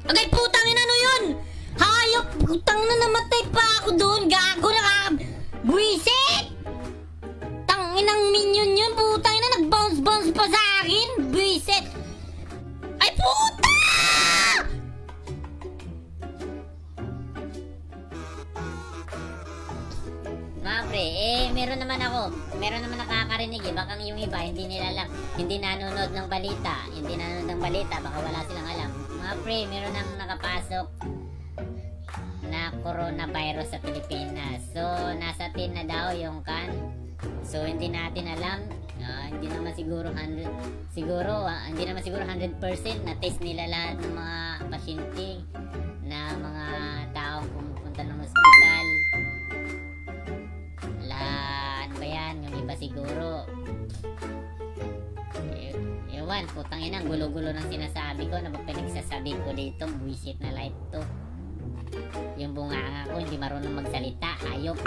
Agay, putang ina, ano yun? Hayop! Putang na, namatay pa ako doon. Gago na. Buisit! Tanginang minion yun. Putang ina, nag-bounce pa sa akin. Buisit! Ay, puta! Mga pre, meron naman nakakarinig baka yung iba hindi nila alam, hindi nanonood ng balita, baka wala silang alam. Mga pre, meron nang nakapasok na coronavirus sa Pilipinas. So, nasa 10 na daw yung kan. So, hindi natin alam, hindi naman siguro 100% na test nila lahat ng mga pasyente, na mga taong pumupunta ng ospital. Lahat ba yan? Yung iba siguro. Ewan, putang ina, gulo-gulo ng sinasabi ko. Ano ba pinagsasabi ko dito? Buisit na light to. Yung bunganga ko, hindi marunong magsalita. Ayop.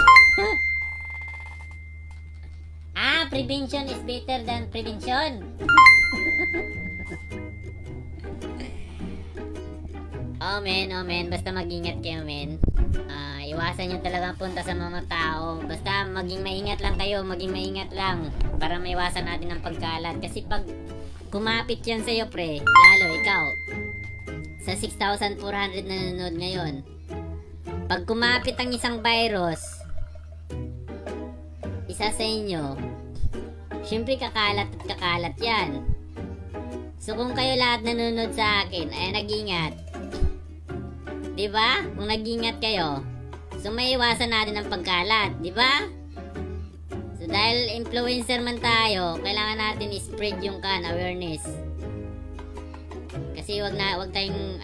Prevention is better than prevention. Oh men, basta mag-ingat kayo men. Iwasan nyo talagang punta sa mga tao. Basta maging maingat lang kayo, para maiwasan natin ang pagkalat. Kasi pag kumapit yan sa'yo pre, lalo ikaw sa 6,400 na nanonood ngayon, pag kumapit ang isang virus isa sa inyo, syempre kakalat yan. So kung kayo lahat nanonood sa akin ay nag-ingat, diba? Kung nag-ingat kayo, so may iwasan natin ang pagkalat, diba? So dahil influencer man tayo, kailangan natin i-spread yung awareness. Kasi wag tayong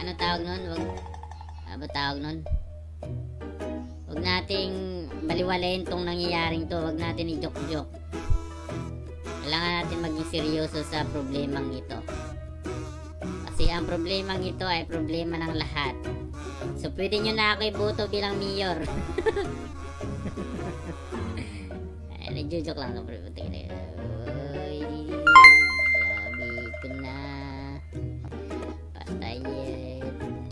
wag nating baliwalayin tong nangyayaring to, wag natin i-joke-joke. Kailangan natin maging seryoso sa problemang ito. Kasi ang problemang ito ay problema ng lahat. So pwede nyo na ako iboto bilang mayor. Nag-joke lang. Uy, sabi ko na patayin.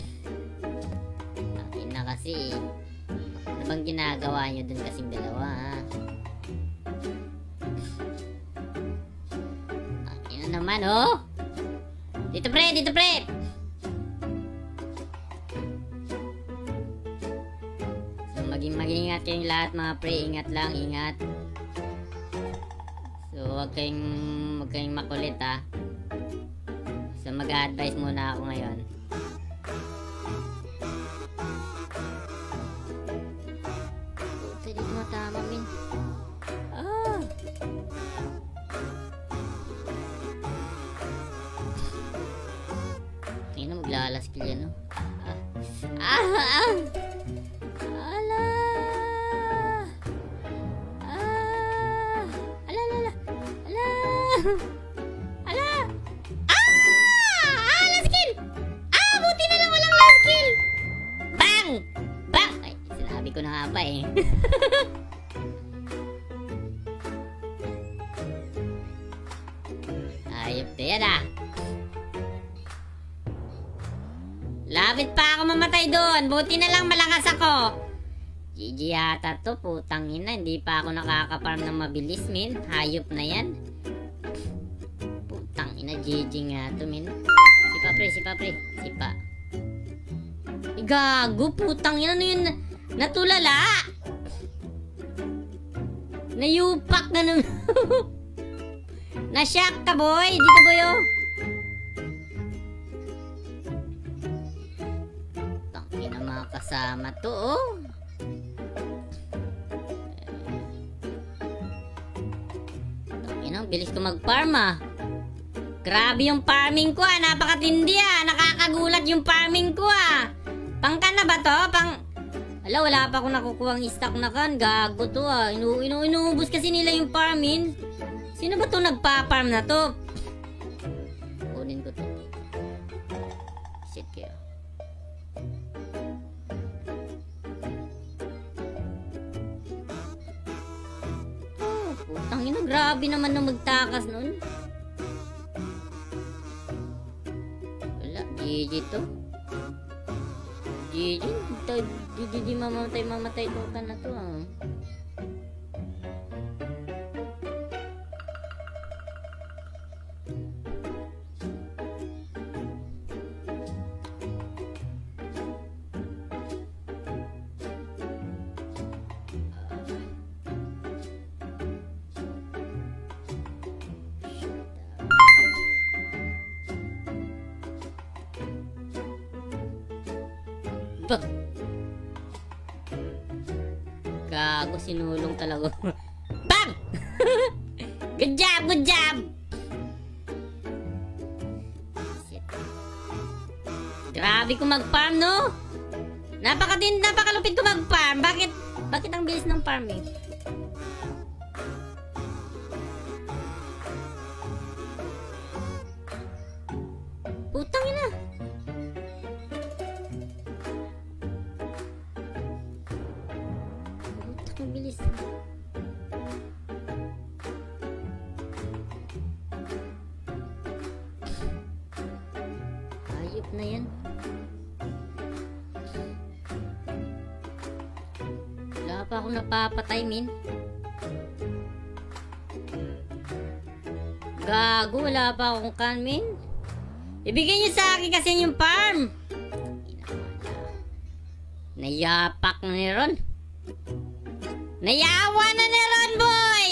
Akin na kasi. Ano bang ginagawa nyo dun kasing dalawa, ha? Akin na naman, oh! Dito pre! Mag-ingat kayong lahat mga pre, ingat. So wag kayong makulit, ha. So mag-a-advise muna ako ngayon. Pwede tumatama min. Tingnan, maglalaskil yan, no? Last kill! Buti na lang walang last kill! Bang! Ay, sinabi ko na nga pa eh. Ayop na yan, ah. Lapit pa ako mamatay doon. Buti na lang malakas ako. GG yata to, putang ina. Hindi pa ako nakakaparm ng mabilis, min. Hayop na yan. Putang ina, GG nga to, min. Sipa. Gago, putang ina. Ano yun? Natulala. Nayupak na naman. Nashock ka, boy. Dito, boy, oh. Putang ina, mga kasama to, oh. Bilis ko mag-farm, ah. Grabe yung farming ko, ah. Napakatindi, ah. Nakakagulat yung farming ko, ah. Pangka na ba to? Wala pa akong nakukuha ang stock na kan. Gago to, ah. Inuubos kasi nila yung farming. Sino ba to nagpa-farm na to? Kunin ko to. Shit kayo. Putang ina, grabe naman na magtakas nun. Wala, GG to. Di mamatay itong kan na to ah. Bah! Gago, sinulong talaga. Bang! Good job, good job! Shit. Grabe ko mag-farm, no? Napakalupit ko mag-farm. Bakit ang bilis ng farm eh? Putang ina! Ang bilis. Ayop na yan. Wala pa akong napapatay, min. Gago, wala pa akong kan, min. Ibigay niyo sa akin kasi yung farm. Nayapak na ni Ron. Nayawa na ni Ron, boy!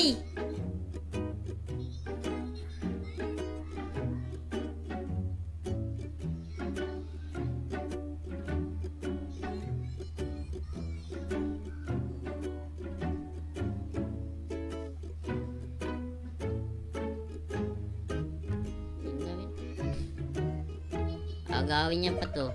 Agawin niya pa to.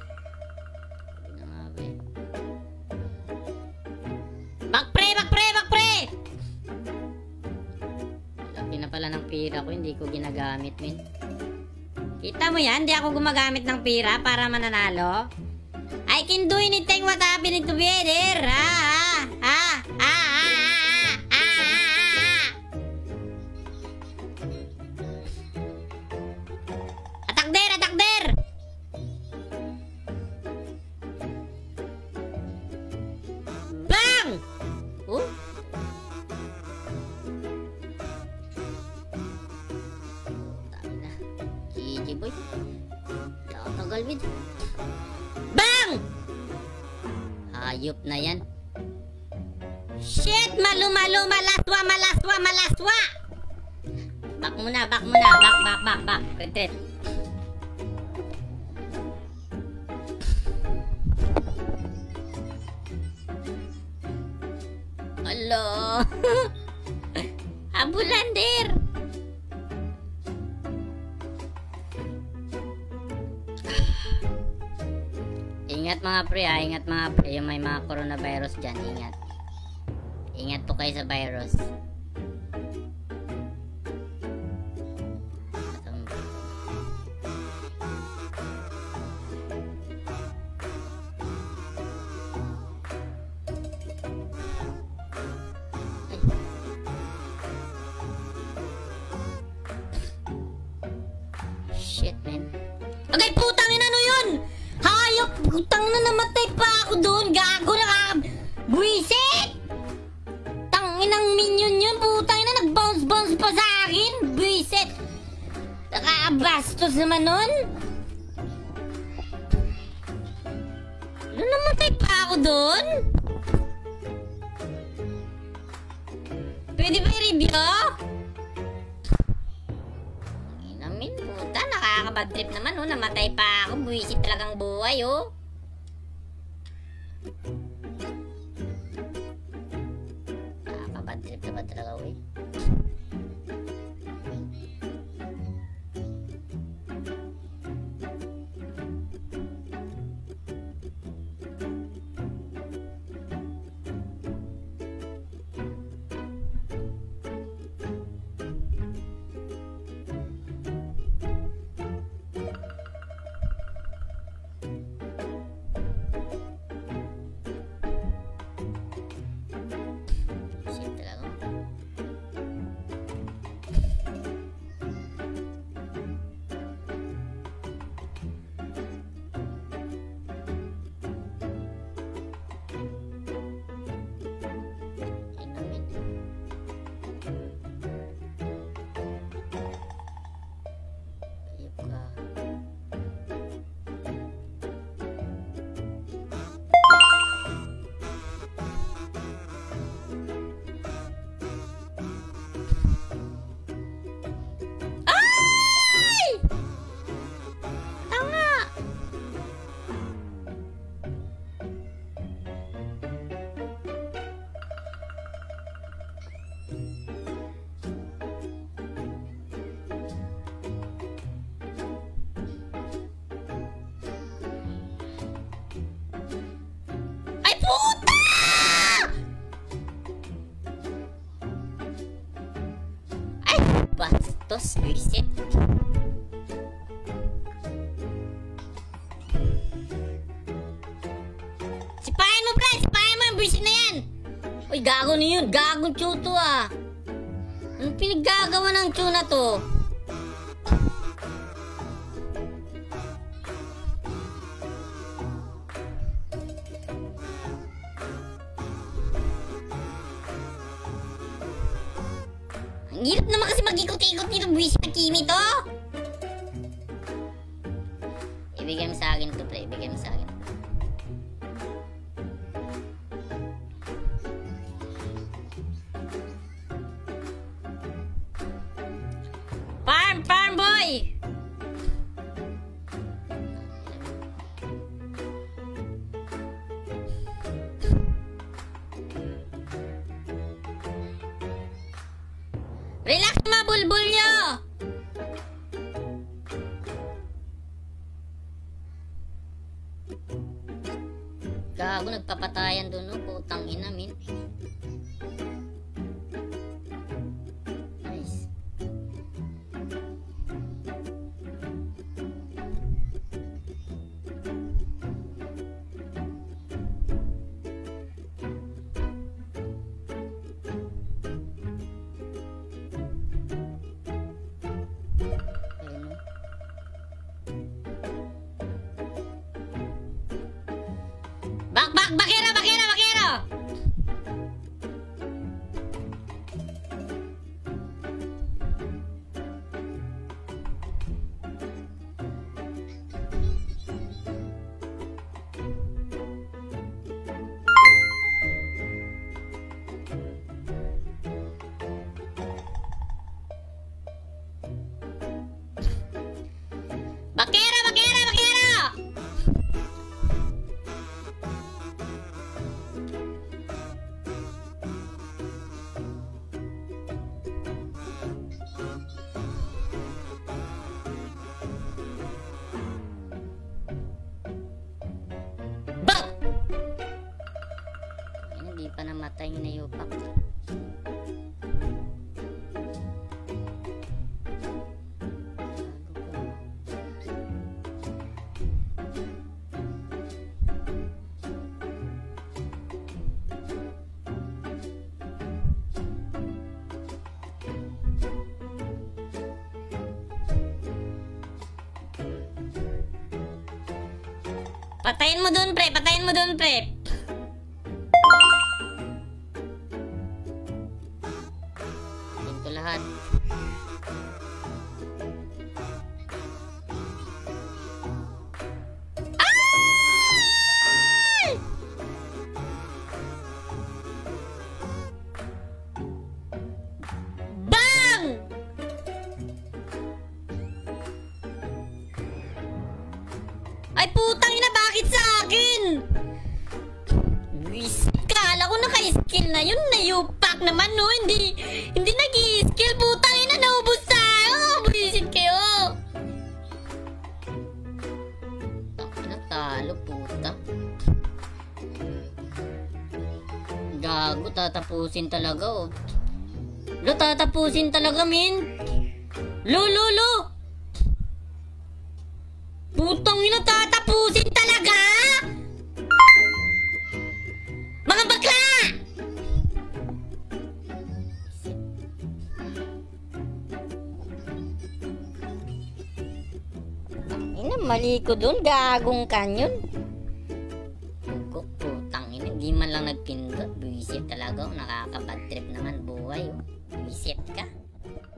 Laki na pala ng pira ko, hindi ko ginagamit, min. Kita mo yan, hindi ako gumagamit ng pira para mananalo. I can do anything what happening together. Attack there, attack there. Bang! Oh? GG boy. Tagal wid. Bang! Hayop na yan. Shit! Malaswa! Back muna. Back. Retreat. Hello. Abulander. Ingat mga pre, ingat mga pre. Yung may mga coronavirus dyan, ingat po kayo sa virus. Shit, man. Agay, putang ina, ano yun? Hayop! Putang na, namatay pa ako doon. Gago na. Buisit! Tanginang minion yun. Putang ina, nag-bounce pa sa akin. Buisit! Nakakabastos naman nun. Ano, namatay pa ako doon? Pwede ba i-review? Inamin, puta, nakakabad trip naman, oh. Namatay pa ako, buwisit talagang buhay, oh. Nakakabad trip naman talaga, oh, eh. Shit talaga. bastos. Visit. Sipahin mo, pre! Sipahin mo yung visit na yan! Uy, gago na yun. Gagong tsuto ah. Anong pinaggagawa ng tuna to? Ang hirap naman kasi mag-ikot-ikot nito. Buwis na kimi to. Ibigay mo sa akin to, pre. Ibigay mo sa akin. Farm boy! Relax mga bulbul nyo! Gago, nagpapatayan doon, no? Putang ina, min. Nice. Bakero! Hindi pa namatay na yupak. Patayin mo dun, pre. Patayin mo dun, pre. Patayin ko lahat. Ay! Bang! Ay, putang ina, bakit sa akin? Kala ko naka-skill na yun. Nayupak naman, no? Hindi nag-i-skill. Putang ina, naubos tayo. Buisit kayo. Talo, puta. Gago, tatapusin talaga, oh. Tatapusin talaga, min. Lo. Putang ina, tatapusin talaga! Mga bakla! Ina, mali ko dun. Gagong kanyon. Putang ina, hindi man lang nagpindot. Buisit talaga. Nakaka-bad trip naman buhay. Buisit ka.